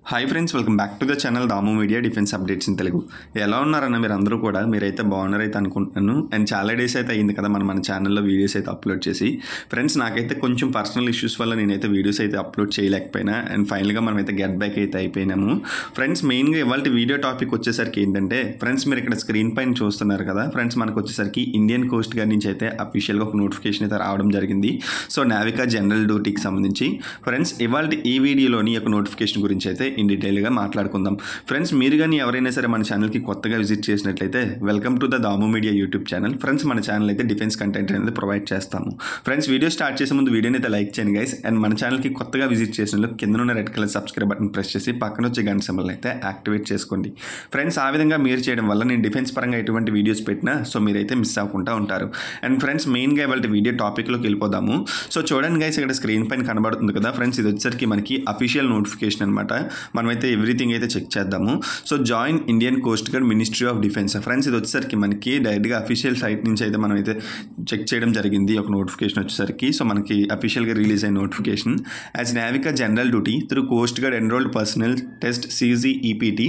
Hi friends, welcome back to the channel Damu media defence updates in Telugu. ఎలా ఉన్నారన్న మీరు అందరూ కూడా? మీరైతే బాగున్నారైతే అనుకుంటున్నాను. అండ్ చాలా డేస్ అయితే అయింది కదా మన ఛానల్లో వీడియోస్ అయితే అప్లోడ్ చేసి. ఫ్రెండ్స్, నాకైతే కొంచెం పర్సనల్ ఇష్యూస్ వల్ల నేనైతే వీడియోస్ అయితే అప్లోడ్ చేయలేకపోయినా అండ్ ఫైనల్గా మనమైతే గెట్ బ్యాక్ అయితే అయిపోయినాము. ఫ్రెండ్స్, మెయిన్గా ఇవాళ వీడియో టాపిక్ వచ్చేసరికి ఏంటంటే, ఫ్రెండ్స్ మీరు ఇక్కడ స్క్రీన్ పైన చూస్తున్నారు కదా ఫ్రెండ్స్, మనకు వచ్చేసరికి ఇండియన్ కోస్ట్ గార్డ్ నుంచి అయితే అఫీషియల్గా ఒక నోటిఫికేషన్ అయితే రావడం జరిగింది. సో నావికా జనరల్ డ్యూటీకి సంబంధించి ఫ్రెండ్స్ ఇవాళ ఈ వీడియోలోని ఒక నోటిఫికేషన్ గురించి అయితే ఇన్ డీటెయిల్గా మాట్లాడుకుందాం. ఫ్రెండ్స్, మీరు కానీ ఎవరైనా సరే మన ఛానల్కి కొత్తగా విజిట్ చేసినట్లయితే welcome to the Damu media YouTube channel. Friends, మన ఛానల్ అయితే డిఫెన్స్ కంటెంట్ అనేది ప్రొవైడ్ చేస్తాము. ఫ్రెండ్స్, వీడియో స్టార్ట్ చేసే ముందు వీడియోని అయితే లైక్ చేయండి గైస్. అండ్ మన ఛానల్కి కొత్తగా విజిట్ చేసిన వాళ్ళు కింద ఉన్న red colour subscribe button press చేసి పక్కన వచ్చే గంట సింబల్ అయితే యాక్టివేట్ చేసుకోండి. ఫ్రెండ్స్, ఆ విధంగా మీరు చేయడం వల్ల నేను డిఫెన్స్ పరంగా ఎటువంటి వీడియోస్ పెట్టినా సో మీరైతే మిస్ అవ్వకుండా ఉంటారు. అండ్ ఫ్రెండ్స్, మెయిన్గా ఇవాళ వీడియో టాపిక్లోకి వెళ్ళిపోదాము. సో చూడండి గైస్, ఇక్కడ స్క్రీన్ పైన కనబడుతుంది కదా ఫ్రెండ్స్, ఇది వచ్చేసరికి మనకి అఫీషియల్ నోటిఫికేషన్ అనమాట. మనమైతే ఎవ్రీథింగ్ అయితే చెక్ చేద్దాము. So join Indian coast guard ministry of defence. Friends, ఇది వచ్చేసరికి మనకి డైరెక్ట్గా అఫీషియల్ సైట్ నుంచి అయితే మనం అయితే చెక్ చేయడం జరిగింది. ఒక నోటిఫికేషన్ వచ్చేసరికి సో మనకి అఫీషియల్గా రిలీజ్ అయిన notification. As Navik general duty through coast guard enrolled personnel test CGEPT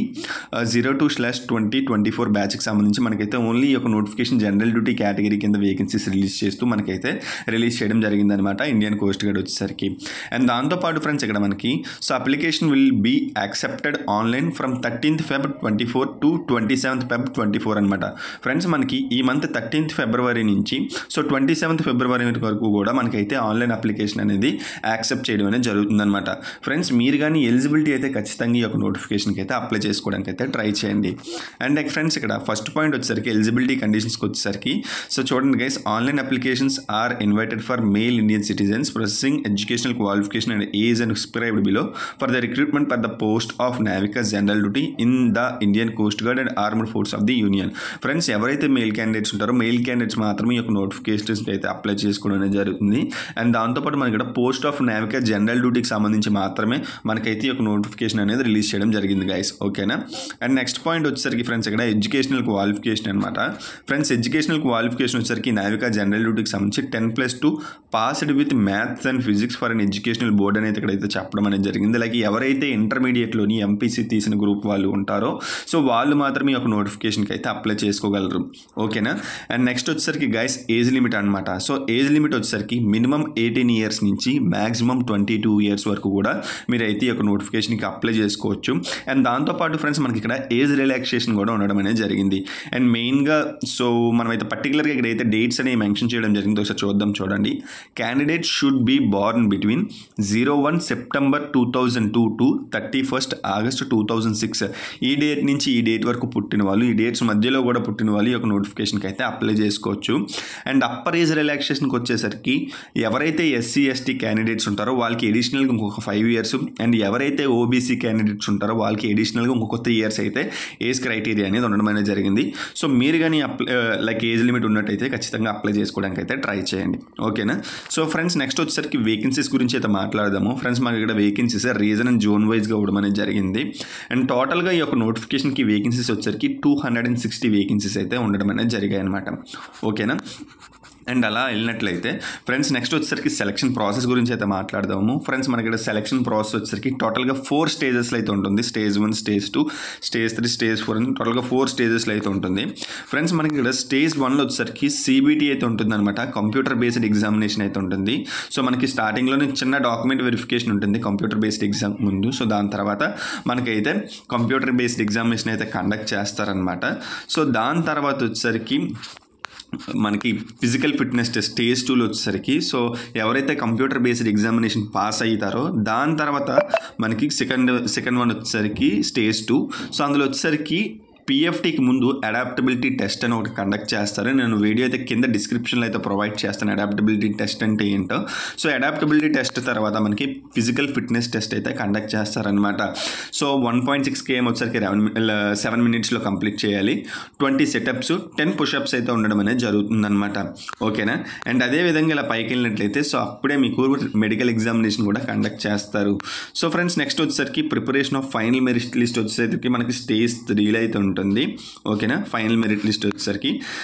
02/2024 బ్యాచ్కి సంబంధించి మనకైతే ఓన్లీ ఒక నోటిఫికేషన్ జనరల్ డ్యూటీ కేటగిరీ కింద వేకెన్సీస్ రిలీజ్ చేస్తూ మనకైతే రిలీజ్ చేయడం జరిగిందనమాట ఇండియన్ కోస్ట్ గార్డ్ వచ్చేసరికి. అండ్ దాంతోపాటు ఫ్రెండ్స్ ఇక్కడ మనకి so application will be accepted online from 13th Feb 24 to 27th Feb 24 అనమాట. ఫ్రెండ్స్, మనకి ఈ మంత్ 13th February నుంచి సో 27th February వరకు కూడా మనకైతే ఆన్లైన్ అప్లికేషన్ అనేది యాక్సెప్ట్ చేయడం అనేది జరుగుతుందన్నమాట. ఫ్రెండ్స్, మీరు కానీ ఎలిజిబిలిటీ అయితే ఖచ్చితంగా ఈ యొక్క నోటిఫికేషన్కి అయితే అప్లై చేసుకోవడానికి అయితే ట్రై చేయండి. అండ్ ఫ్రెండ్స్, ఇక్కడ ఫస్ట్ పాయింట్ వచ్చేసరికి ఎలిజిబిలిటీ కండిషన్స్కి వచ్చేసరికి సో చూడండి guys, online applications are invited for male Indian citizens processing educational qualification and age and prescribed below for the recruitment for the post of Navik general duty in the Indian coast guard and armed force of the union. Friends, ఎవరైతే male candidates ఉంటారో male candidates మాత్రమే ఈ యొక్క నోటిఫికేషన్స్కి అయితే apply చేసుకోవడం అనేది జరుగుతుంది. And దాంతోపాటు మనకి ఇక్కడ పోస్ట్ ఆఫ్ నావికా జనరల్ డ్యూటీకి సంబంధించి మాత్రమే మనకైతే ఈ యొక్క నోటిఫికేషన్ అనేది రిలీజ్ చేయడం జరిగింది గైస్. ఓకేనా? అండ్ నెక్స్ట్ పాయింట్ వచ్చేసరికి ఫ్రెండ్స్ ఇక్కడ ఎడ్యుకేషనల్ క్వాలిఫికేషన్ అనమాట. ఫ్రెండ్స్, ఎడ్యుకేషనల్ క్వాలిఫికేషన్ వచ్చేసరికి నావికా జనరల్ డ్యూటీకి సంబంధించి 10+2 passed with maths and physics for an educational board అనేది ఇక్కడైతే చెప్పడం అనేది జరిగింది. లైక్ ఎవరైతే ఇంటర్మీడియట్లోని MPC తీసిన గ్రూప్ వాళ్ళు ఉంటారో సో వాళ్ళు మాత్రమే ఈ యొక్క నోటిఫికేషన్కి అయితే అప్లై చేసుకోగలరు. ఓకేనా? అండ్ నెక్స్ట్ వచ్చేసరికి గైస్ ఏజ్ లిమిట్ అనమాట. సో ఏజ్ లిమిట్ వచ్చేసరికి మినిమం 18 years నుంచి మ్యాక్సిమం 22 years వరకు కూడా మీరు అయితే ఈ యొక్క నోటిఫికేషన్కి అప్లై చేసుకోవచ్చు. అండ్ దాంతోపాటు ఫ్రెండ్స్ మనకి ఇక్కడ ఏజ్ రిలాక్సేషన్ కూడా ఉండడం అనేది జరిగింది. అండ్ మెయిన్గా సో మనమైతే పర్టికులర్గా ఇక్కడ అయితే డేట్స్ అనేవి మెన్షన్ చేయడం జరిగింది. ఒకసారి చూడండి. Candidate should be born between 01 September 2002 to 31st August 2006. ఈ డేట్ నుంచి ఈ డేట్ వరకు పుట్టిన వాళ్ళు, ఈ డేట్స్ మధ్యలో కూడా పుట్టిన వాళ్ళు ఈ యొక్క నోటిఫికేషన్కి అయితే అప్లై చేసుకోవచ్చు. అండ్ అప్పర్ ఏజ్ రిలాక్సేషన్కి వచ్చేసరికి ఎవరైతే SC ST క్యాండిడేట్స్ ఉంటారో వాళ్ళకి ఎడిషనల్గా ఇంకొక 5 years, అండ్ ఎవరైతే OBC క్యాండిడేట్స్ ఉంటారో వాళ్ళకి ఎడిషనల్గా ఇంకొక 3 years అయితే ఏజ్ క్రైటీరియా అనేది ఉండడం అనేది జరిగింది. సో మీరు కానీ లైక్ ఏజ్ లిమిట్ ఉన్నట్టయితే ఖచ్చితంగా అప్లై చేసుకోవడానికి అయితే ట్రై చేయండి. ఓకేనా? సో ఫ్రెండ్స్, నెక్స్ట్ వచ్చేసరికి వేకెన్సీస్ గురించి అయితే మాట్లాడదాము. ఫ్రెండ్స్, మనకి ఇక్కడ వేకెన్సీస్ రీజన్ అండ్ జోన్ వైజ్గా ఇవ్వడం అనేది జరిగింది. అండ్ టోటల్గా ఈ యొక్క నోటిఫికేషన్కి వేకెన్సీస్ వచ్చేసరికి 260 వేకెన్సీస్ అయితే ఉండడం అనేది జరిగాయి అనమాట. ఓకేనా? అండ్ అలా వెళ్ళినట్లయితే ఫ్రెండ్స్, నెక్స్ట్ వచ్చేసరికి సెలక్షన్ ప్రాసెస్ గురించి అయితే మాట్లాడదాము. ఫ్రెండ్స్, మనకి ఇక్కడ సెలక్షన్ ప్రాసెస్ వచ్చేసరికి టోటల్గా 4 స్టేజెస్లో అయితే ఉంటుంది. Stage 1, Stage 2, Stage 3, Stage 4 అని టోటల్గా 4 స్టేజెస్లో అయితే ఉంటుంది. ఫ్రెండ్స్, మనకి ఇక్కడ Stage 1లో వచ్చేసరికి CBT అయితే ఉంటుంది అనమాట. కంప్యూటర్ బేస్డ్ ఎగ్జామినేషన్ అయితే ఉంటుంది. సో మనకి స్టార్టింగ్లోనే చిన్న డాక్యుమెంట్ వెరిఫికేషన్ ఉంటుంది కంప్యూటర్ బేస్డ్ ఎగ్జామ్ ముందు. సో దాని తర్వాత మనకైతే కంప్యూటర్ బేస్డ్ ఎగ్జామినేషన్ అయితే కండక్ట్ చేస్తారనమాట. సో దాని తర్వాత వచ్చేసరికి మనకి ఫిజికల్ ఫిట్నెస్ టెస్ట్ Stage 2లో వచ్చేసరికి సో ఎవరైతే కంప్యూటర్ బేస్డ్ ఎగ్జామినేషన్ పాస్ అవుతారో దాని తర్వాత మనకి సెకండ్ వన్ వచ్చేసరికి Stage 2. సో అందులో వచ్చేసరికి PFTకి ముందు అడాప్టబిలిటీ టెస్ట్ అని ఒకటి కండక్ట్ చేస్తారు. నేను వీడియో అయితే కింద డిస్క్రిప్షన్లో అయితే ప్రొవైడ్ చేస్తాను అడాప్టబిలిటీ టెస్ట్ అంటే ఏంటో. సో అడాప్టబిలిటీ టెస్ట్ తర్వాత మనకి ఫిజికల్ ఫిట్నెస్ టెస్ట్ అయితే కండక్ట్ చేస్తారనమాట. సో 1.6 km వచ్చేసరికి 7 minutesలో కంప్లీట్ చేయాలి. 20 setups, 10 push-ups అయితే ఉండడం అనేది జరుగుతుందన్నమాట. ఓకేనా? అండ్ అదేవిధంగా ఇలా పైకి వెళ్ళినట్లయితే సో అప్పుడే మీకు మెడికల్ ఎగ్జామినేషన్ కూడా కండక్ట్ చేస్తారు. సో ఫ్రెండ్స్, నెక్స్ట్ వచ్చేసరికి preparation of final merit list వచ్చేసరికి మనకి Stage 3లో అయితే ఉంటుంది. ఓకేనా? ఫైనల్ మెరిట్ లిస్ట్ వచ్చేసరికి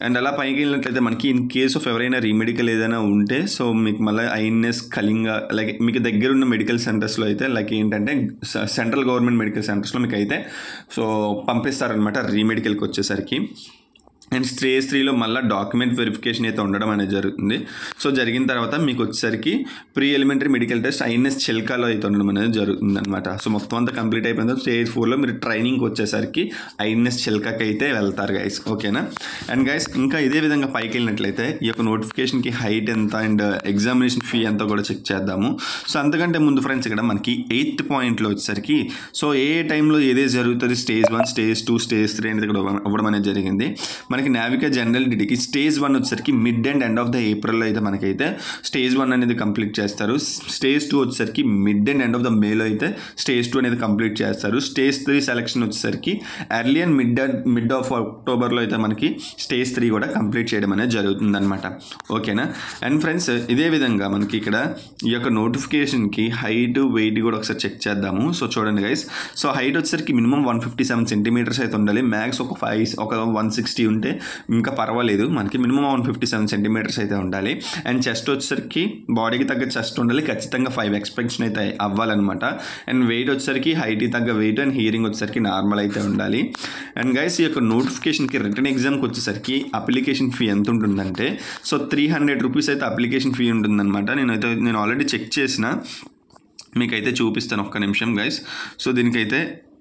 అండ్ అలా పైకి వెళ్ళినట్లయితే మనకి ఇన్ కేస్ ఆఫ్ ఎవరైనా రీమెడికల్ ఏదైనా ఉంటే సో మీకు మళ్ళీ ఐఎన్ఎస్ కళింగ లైక్ మీకు దగ్గర ఉన్న మెడికల్ సెంటర్స్లో అయితే లైక్ ఏంటంటే సెంట్రల్ గవర్నమెంట్ మెడికల్ సెంటర్స్లో మీకు అయితే సో పంపిస్తారనమాట రీమెడికల్కి వచ్చేసరికి. అండ్ స్టేజ్ 3లో మళ్ళీ డాక్యుమెంట్ వెరిఫికేషన్ అయితే ఉండడం అనేది జరుగుతుంది. సో జరిగిన తర్వాత మీకు వచ్చేసరికి pre elementary medical test INS చిల్కాలో అయితే ఉండడం అనేది జరుగుతుంది అనమాట. సో మొత్తం అంతా కంప్లీట్ అయిపోయిన తర్వాత స్టేజ్ 4లో మీరు ట్రైనింగ్కి వచ్చేసరికి ఐఎన్ఎస్ చిల్కాకి అయితే వెళ్తారు గైస్, ఓకేనా. అండ్ గైస్ ఇంకా ఇదే విధంగా పైకి వెళ్ళినట్లయితే ఈ యొక్క నోటిఫికేషన్కి హైట్ ఎంత అండ్ ఎగ్జామినేషన్ ఫీ ఎంత కూడా చెక్ చేద్దాము. సో అంతకంటే ముందు ఫ్రెండ్స్ ఇక్కడ మనకి 8th పాయింట్లో వచ్చేసరికి సో ఏ టైంలో ఏదే జరుగుతుంది స్టేజ్ 1, స్టేజ్ 2, స్టేజ్ 3 అనేది ఇక్కడ ఇవ్వడం అనేది జరిగింది. మనకి నావికా జనరల్ డ్యూటీకి స్టేజ్ 1 వచ్చేసరికి mid and end of the ఏప్రిల్లో అయితే మనకైతే స్టేజ్ 1 అనేది కంప్లీట్ చేస్తారు. స్టేజ్ 2 వచ్చేసరికి mid and end of the మేలో అయితే స్టేజ్ 2 అనేది కంప్లీట్ చేస్తారు. స్టేజ్ 3 సెలక్షన్ వచ్చేసరికి ఎర్లీ అండ్ మిడ్ ఆఫ్ అక్టోబర్లో అయితే మనకి స్టేజ్ 3 కూడా కంప్లీట్ చేయడం అనేది జరుగుతుంది అనమాట, ఓకేనా. అండ్ ఫ్రెండ్స్ ఇదే విధంగా మనకి ఇక్కడ ఈ యొక్క నోటిఫికేషన్కి హైట్ వెయిట్ కూడా ఒకసారి చెక్ చేద్దాము. సో చూడండి గైస్, సో హైట్ వచ్చేసరికి మినిమం 157 సెంటీమీటర్స్ అయితే ఉండాలి. మ్యాక్స్ ఒక 160 ఉంటే ఇంకా పర్వాలేదు, మనకి మినిమం 157 సెంటీమీటర్స్ అయితే ఉండాలి. అండ్ చెస్ట్ వచ్చేసరికి బాడీకి తగ్గ చెస్ట్ ఉండాలి, ఖచ్చితంగా 5 ఎక్స్పెక్షన్ అయితే అవ్వాలన్నమాట. అండ్ వెయిట్ వచ్చేసరికి హైట్కి తగ్గ వెయిట్ అండ్ హియరింగ్ వచ్చేసరికి నార్మల్ అయితే ఉండాలి. అండ్ గైస్ ఈ యొక్క నోటిఫికేషన్కి రిటర్న్ ఎగ్జామ్కి వచ్చేసరికి అప్లికేషన్ ఫీ ఎంత ఉంటుందంటే సో 300 రూపీస్ అయితే అప్లికేషన్ ఫీ ఉంటుందన్నమాట. నేను ఆల్రెడీ చెక్ చేసిన మీకైతే చూపిస్తాను, ఒక్క నిమిషం గైస్. సో దీనికైతే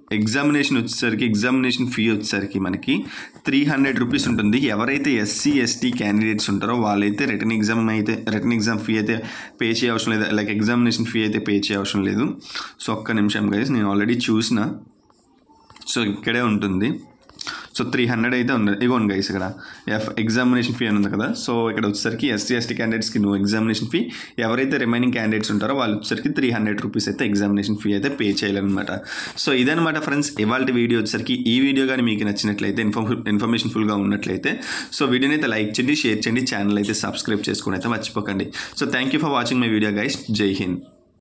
ఎగ్జామినేషన్ ఫీ వచ్చేసరికి మనకి 300 రూపీస్ ఉంటుంది. ఎవరైతే ఎస్సీ ఎస్టీ క్యాండిడేట్స్ ఉంటారో వాళ్ళైతే రిటర్న్ ఎగ్జామ్ ఫీ అయితే పే చేయ అవసరం లేదు, లైక్ ఎగ్జామినేషన్ ఫీ అయితే పే చేయ అవసరం లేదు. సో ఒక్క నిమిషం గైస్, నేను ఆల్రెడీ చూసిన, సో ఇక్కడే ఉంటుంది. సో 300 అయితే ఉంది. ఇగోండి గైస్ ఇక్కడ ఎగ్జామినేషన్ ఫీ అని ఉంది కదా. సో ఇక్కడ వచ్చేసరికి ఎస్సీ ఎస్టీ క్యాండిడేట్స్కి నో ఎగ్జామినేషన్ ఫీ, ఎవరైతే రిమైనింగ్ క్యాండిడేట్స్ ఉంటారో వాళ్ళు వచ్చేసరికి 300 రూపీస్ అయితే ఎగ్జామినేషన్ ఫీ అయితే పే చేయాలన్నమాట. సో ఇదనమాట ఫ్రెండ్స్ ఇవాళ వీడియో వచ్చేసరికి. ఈ వీడియో కానీ మీకు నచ్చినట్లయితే ఇన్ఫర్మేషన్ ఫుల్గా ఉన్నట్లయితే సో వీడియోని అయితే లైక్ చేయండి, షేర్ చేయండి, ఛానల్ అయితే సబ్స్క్రైబ్ చేసుకుని అయితే మర్చిపోకండి. So thank you for watching my video guys. జై హింద్.